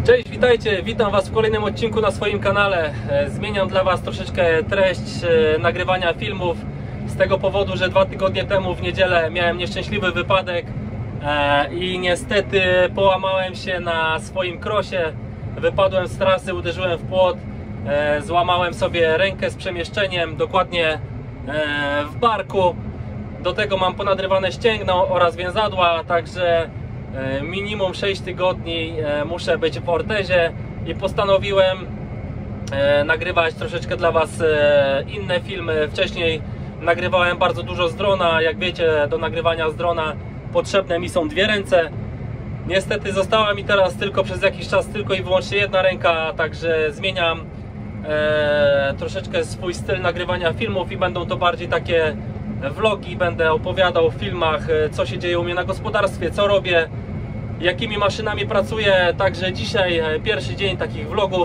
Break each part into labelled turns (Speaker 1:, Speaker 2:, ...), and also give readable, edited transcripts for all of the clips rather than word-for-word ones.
Speaker 1: Cześć, witajcie, witam Was w kolejnym odcinku na swoim kanale. Zmieniam dla Was troszeczkę treść nagrywania filmów z tego powodu, że 2 tygodnie temu w niedzielę miałem nieszczęśliwy wypadek i niestety połamałem się na swoim krosie. Wypadłem z trasy, uderzyłem w płot, złamałem sobie rękę z przemieszczeniem, dokładnie w barku. Do tego mam ponadrywane ścięgno oraz więzadła, także minimum 6 tygodni muszę być w ortezie i postanowiłem nagrywać troszeczkę dla Was inne filmy. Wcześniej nagrywałem bardzo dużo z drona. Jak wiecie, do nagrywania z drona potrzebne mi są 2 ręce. Niestety została mi teraz tylko przez jakiś czas tylko i wyłącznie 1 ręka, także zmieniam troszeczkę swój styl nagrywania filmów i będą to bardziej takie vlogi. Będę opowiadał w filmach, co się dzieje u mnie na gospodarstwie, co robię, jakimi maszynami pracuję. Także dzisiaj pierwszy dzień takich vlogów.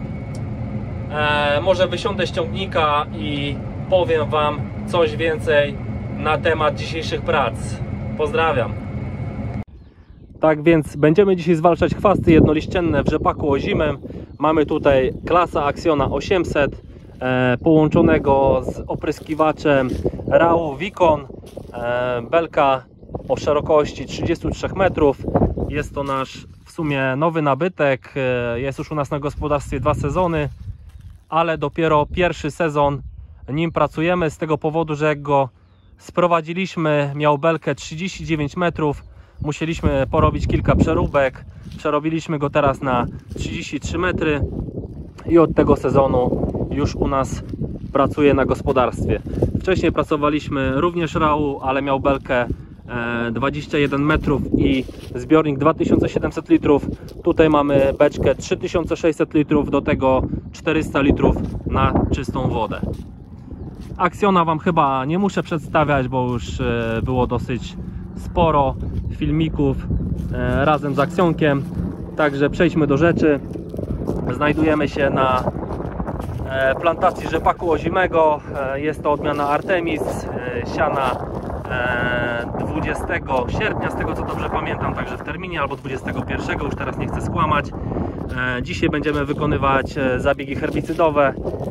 Speaker 1: Może wysiądę z ciągnika i powiem Wam coś więcej na temat dzisiejszych prac. Pozdrawiam. Tak więc będziemy dzisiaj zwalczać chwasty jednoliścienne w rzepaku ozimym. Mamy tutaj klasa Axiona 800 połączonego z opryskiwaczem RAW Vicon, belka o szerokości 33 metrów. Jest to nasz w sumie nowy nabytek. Jest już u nas na gospodarstwie 2 sezony, ale dopiero pierwszy sezon nim pracujemy, z tego powodu, że jak go sprowadziliśmy, miał belkę 39 metrów. Musieliśmy porobić kilka przeróbek. Przerobiliśmy go teraz na 33 metry i od tego sezonu już u nas pracuje na gospodarstwie. Wcześniej pracowaliśmy również RAW, ale miał belkę 21 metrów i zbiornik 2700 litrów. Tutaj mamy beczkę 3600 litrów, do tego 400 litrów na czystą wodę. Axiona Wam chyba nie muszę przedstawiać, bo już było dosyć sporo filmików razem z Axionkiem. Także przejdźmy do rzeczy. Znajdujemy się na plantacji rzepaku ozimego. Jest to odmiana Artemis, siana 20 sierpnia, z tego co dobrze pamiętam, także w terminie, albo 21, już teraz nie chcę skłamać. Dzisiaj będziemy wykonywać zabiegi herbicydowe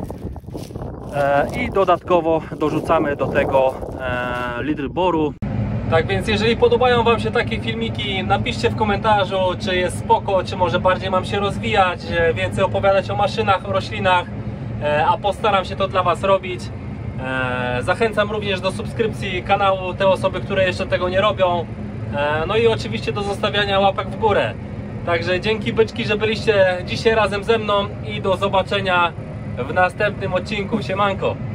Speaker 1: i dodatkowo dorzucamy do tego litr boru. Tak więc jeżeli podobają Wam się takie filmiki, napiszcie w komentarzu, czy jest spoko, czy może bardziej mam się rozwijać, więcej opowiadać o maszynach, o roślinach, a postaram się to dla Was robić. Zachęcam również do subskrypcji kanału te osoby, które jeszcze tego nie robią. No i oczywiście do zostawiania łapek w górę. Także dzięki byczki, że byliście dzisiaj razem ze mną i do zobaczenia w następnym odcinku. Siemanko!